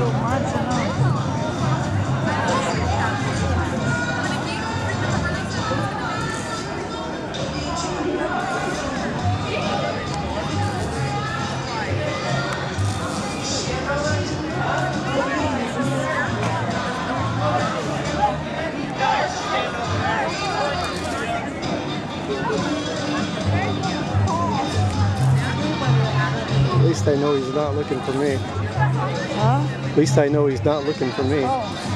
At least I know he's not looking for me. Huh? At least I know he's not looking for me. Oh.